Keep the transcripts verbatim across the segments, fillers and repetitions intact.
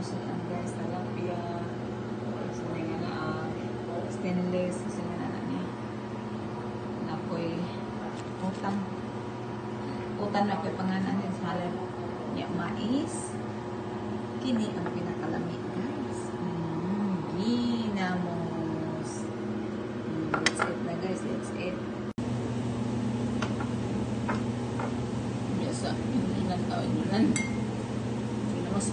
siya ang guys, talapia. So, may nga na uh, stainless. Kasi nga na niya. Napoy utang. Utang na po'y panganan din sa halal. Ya, mais. Kini ang pinakalami guys. Mm, ginamos. Mm, that's it na guys. That's it. Biasa. Ilan tao. Ilan. Ginamos.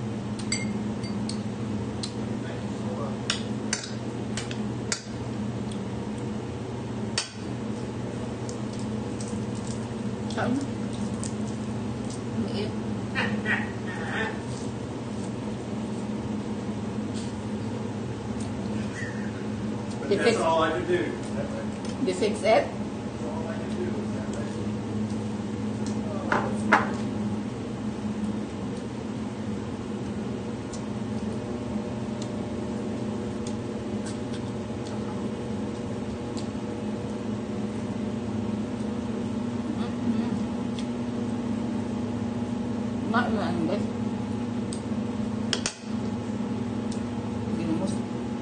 Saan? Liit. But that's all I could do. You fix it? That's all I could do. Not lang guys. Ginamos.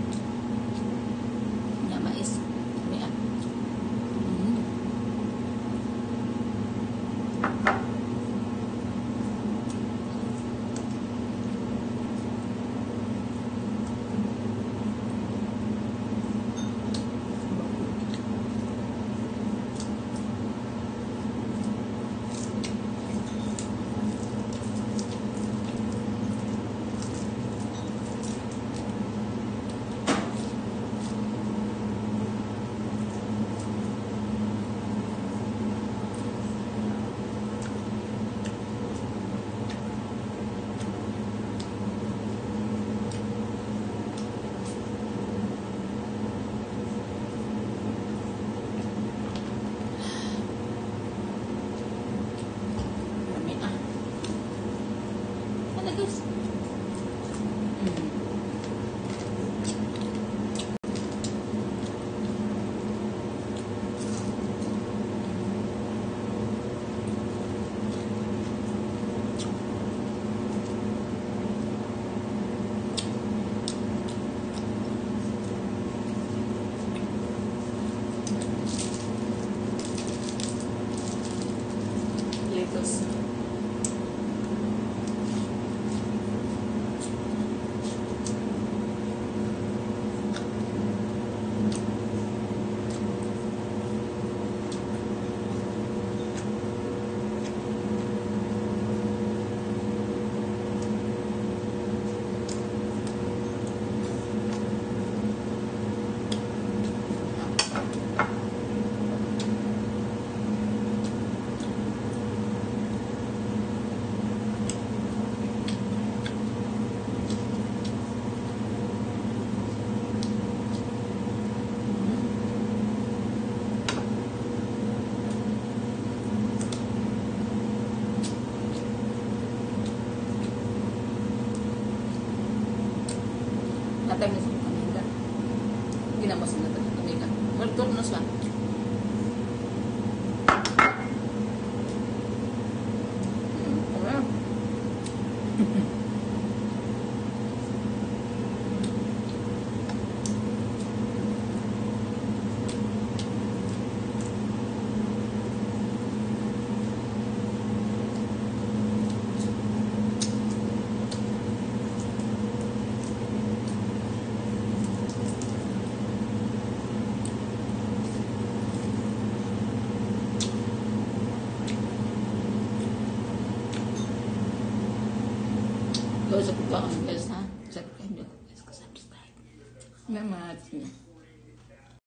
Na mais. Niya. Mm. Lami ah. Ano guys? Mm. Lettuce. Natay mo sa pamilya. Ginamos na natin sa pamilya. Malturno na siya. Hmm, okay. Those are the guys, ha? Check in your subscribe. Salamat.